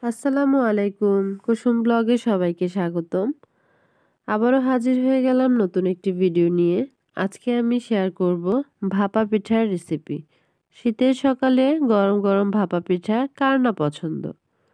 আসসালামু আলাইকুম, কুসুম ব্লগে সবাইকে স্বাগতম। আবারও হাজির হয়ে গেলাম নতুন একটি ভিডিও নিয়ে। আজকে আমি শেয়ার করব ভাপা পিঠার রেসিপি। শীতের সকালে গরম গরম ভাপা পিঠা কার না পছন্দ।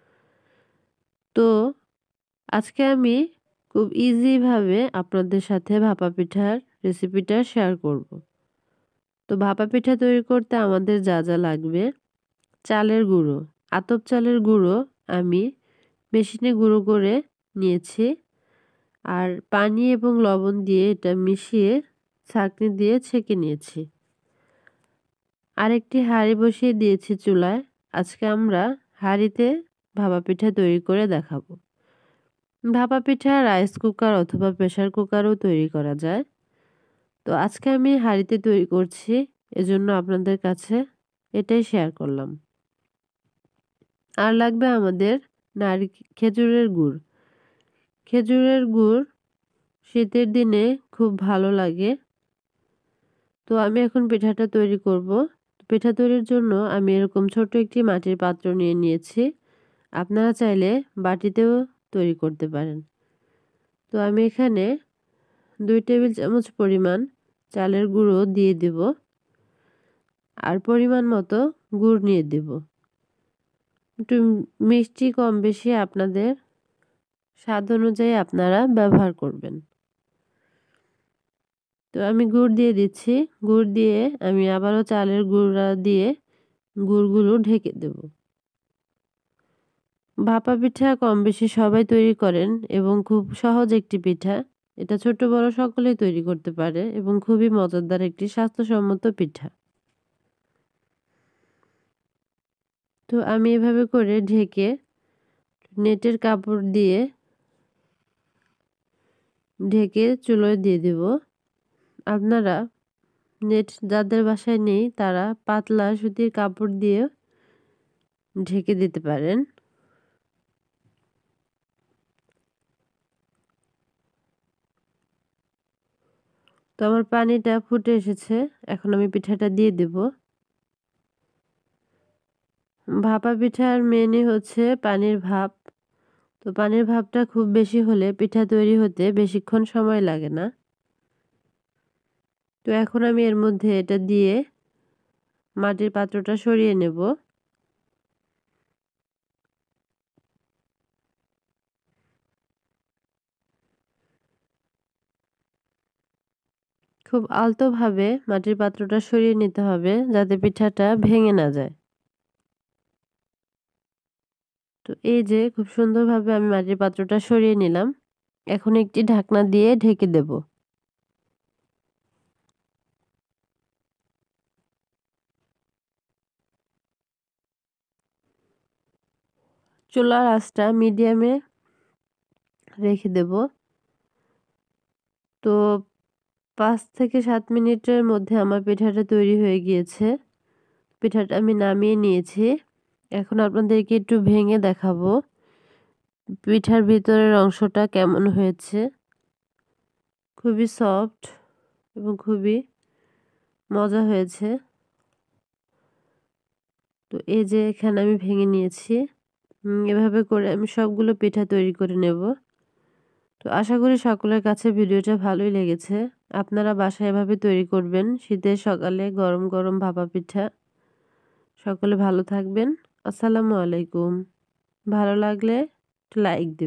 তো আজকে আমি খুব ইজিভাবে আপনাদের সাথে ভাপা পিঠার রেসিপিটা শেয়ার করব। তো ভাপা পিঠা তৈরি করতে আমাদের যা যা লাগবে: চালের গুঁড়ো, আতপ চালের গুঁড়ো আমি মেশিনে গুঁড়ো করে নিয়েছি, আর পানি এবং লবণ দিয়ে এটা মিশিয়ে ছাঁকনি দিয়ে ছেঁকে নিয়েছি। আরেকটি হাঁড়ি বসিয়ে দিয়েছি চুলায়। আজকে আমরা হাঁড়িতে ভাপা পিঠা তৈরি করে দেখাবো। ভাপা পিঠা রাইস কুকার অথবা প্রেসার কুকারও তৈরি করা যায়। তো আজকে আমি হাঁড়িতে তৈরি করছি, এজন্য আপনাদের কাছে এটাই শেয়ার করলাম। আর লাগবে আমাদের খেজুরের গুড়। খেজুরের গুড় শীতের দিনে খুব ভালো লাগে। তো আমি এখন পিঠাটা তৈরি করব। পিঠা তৈরির জন্য আমি এরকম ছোট একটি মাটির পাত্র নিয়ে নিয়েছি। আপনারা চাইলে বাটিতেও তৈরি করতে পারেন। তো আমি এখানে 2 টেবিল চামচ পরিমাণ চালের গুঁড়ো দিয়ে দেব, আর পরিমাণ মতো গুড় নিয়ে দেব। একটু মিষ্টি কম বেশি আপনাদের স্বাদ অনুযায়ী আপনারা ব্যবহার করবেন। তো আমি গুড় দিয়ে দিচ্ছি। গুড় দিয়ে আমি আবারও চালের গুঁড়া দিয়ে গুড়গুলো ঢেকে দেব। ভাপা পিঠা কম বেশি সবাই তৈরি করেন এবং খুব সহজ একটি পিঠা। এটা ছোট বড় সকলেই তৈরি করতে পারে এবং খুবই মজাদার একটি স্বাস্থ্যসম্মত পিঠা। তো আমি এভাবে করে ঢেকে নেটের কাপড় দিয়ে ঢেকে চুলোয় দিয়ে দেব। আপনারা নেট যাদের বাসায় নেই তারা পাতলা সুতির কাপড় দিয়ে ঢেকে দিতে পারেন। তো আমার পানিটা ফুটে এসেছে, এখন আমি পিঠাটা দিয়ে দেব। ভাপা পিঠার মেনই হচ্ছে পানির ভাপ। তো পানির ভাপটা খুব বেশি হলে পিঠা তৈরি হতে বেশিক্ষণ সময় লাগে না। তো এখন আমি এর মধ্যে এটা দিয়ে মাটির পাত্রটা সরিয়ে নেব। খুব আলতোভাবে মাটির পাত্রটা সরিয়ে নিতে হবে যাতে পিঠাটা ভেঙে না যায়। তো এই যে খুব সুন্দরভাবে আমি মাটির পাত্রটা সরিয়ে নিলাম। এখন একটি ঢাকনা দিয়ে ঢেকে দেব। চুলার আঁচটা মিডিয়ামে রেখে দেব। তো 5 থেকে 7 মিনিটের মধ্যে আমার পিঠাটা তৈরি হয়ে গিয়েছে। পিঠাটা আমি নামিয়ে নিয়েছি। এখন আপনাদেরকে একটু ভেঙে দেখাবো পিঠার ভিতরের অংশটা কেমন হয়েছে। খুবই সফট এবং খুবই মজা হয়েছে। তো এই যে এখানে আমি ভেঙে নিয়েছি। এভাবে করে আমি সবগুলো পিঠা তৈরি করে নেব। তো আশা করি সকলের কাছে ভিডিওটা ভালোই লেগেছে। আপনারা বাসায় এভাবে তৈরি করবেন শীতের সকালে গরম গরম ভাপা পিঠা। সকলে ভালো থাকবেন। আসসালামু আলাইকুম। ভালো লাগলে লাইক দিবেন।